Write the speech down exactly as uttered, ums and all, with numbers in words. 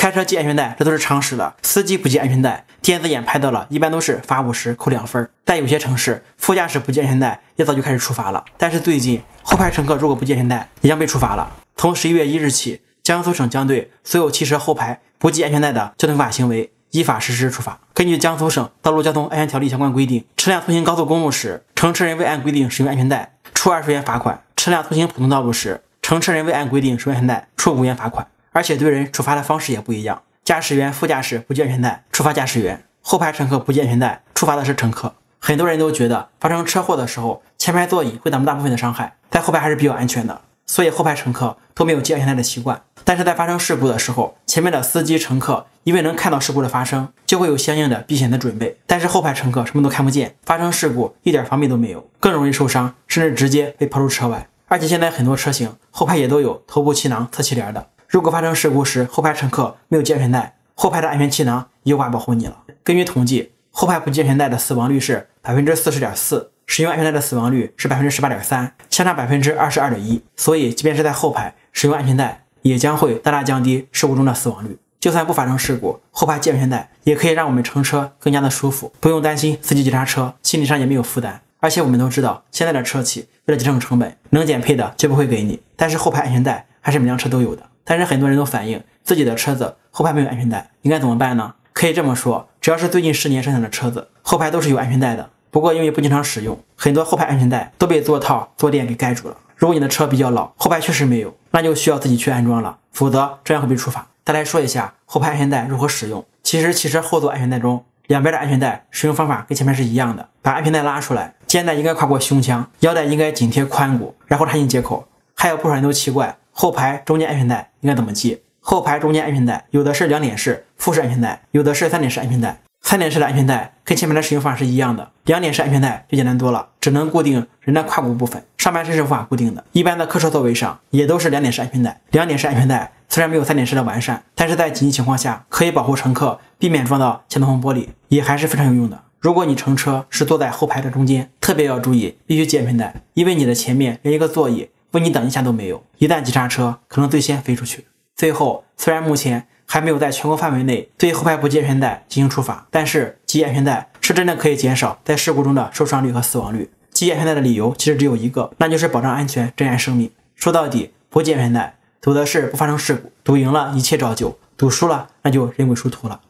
开车系安全带这都是常识了，司机不系安全带，电子眼拍到了，一般都是罚五十扣两分。在有些城市，副驾驶不系安全带也早就开始处罚了。但是最近，后排乘客如果不系安全带，也将被处罚了。从十一月一日起，江苏省将对所有汽车后排不系安全带的交通法行为依法实施处罚。根据江苏省道路交通安全条例相关规定，车辆通行高速公路时，乘车人未按规定使用安全带，处二十元罚款；车辆通行普通道路时，乘车人未按规定使用安全带，处五元罚款。而且对人处罚的方式也不一样，驾驶员、副驾驶不系安全带，处罚驾驶员；后排乘客不系安全带，处罚的是乘客。很多人都觉得发生车祸的时候，前排座椅会挡住大部分的伤害，在后排还是比较安全的，所以后排乘客都没有系安全带的习惯。但是在发生事故的时候，前面的司机、乘客因为能看到事故的发生，就会有相应的避险的准备。但是后排乘客什么都看不见，发生事故一点防备都没有，更容易受伤，甚至直接被抛出车外。而且现在很多车型后排也都有头部气囊、侧气帘的。如果发生事故时，后排乘客没有系安全带，后排的安全气囊也无法保护你了。根据统计，后排不系安全带的死亡率是 百分之四十点四， 使用安全带的死亡率是 百分之十八点三， 相差 百分之二十二点一。 所以即便是在后排使用安全带，也将会大大降低事故中的死亡率。就算不发生事故，后排系安全带也可以让我们乘车更加的舒服，不用担心司机急刹车，心理上也没有负担。而且我们都知道，现在的车企为了节省成本，能减配的绝不会给你，但是后排安全带还是每辆车都有的。但是很多人都反映自己的车子后排没有安全带，应该怎么办呢？可以这么说，只要是最近十年生产的车子，后排都是有安全带的。不过因为不经常使用，很多后排安全带都被座套、坐垫给盖住了。如果你的车比较老，后排确实没有，那就需要自己去安装了，否则这样会被处罚。再来说一下后排安全带如何使用。其实汽车后座安全带中，两边的安全带使用方法跟前面是一样的。把安全带拉出来，肩带应该跨过胸腔，腰带应该紧贴髋骨，然后插进接口。还有不少人都奇怪，后排中间安全带应该怎么系？后排中间安全带有的是两点式复式安全带，有的是三点式安全带。三点式的安全带跟前面的使用方法是一样的，两点式安全带就简单多了，只能固定人的胯骨部分，上半身是无法固定的。一般的客车座位上也都是两点式安全带。两点式安全带虽然没有三点式的完善，但是在紧急情况下可以保护乘客避免撞到前挡风玻璃，也还是非常有用的。如果你乘车是坐在后排的中间，特别要注意必须系安全带，因为你的前面连一个座椅为你等一下都没有，一旦急刹车可能最先飞出去。最后，虽然目前还没有在全国范围内对后排不系安全带进行处罚，但是系安全带是真的可以减少在事故中的受伤率和死亡率。系安全带的理由其实只有一个，那就是保障安全，珍爱生命。说到底，不系安全带赌的是不发生事故，赌赢了一切照旧，赌输了那就人鬼殊途了。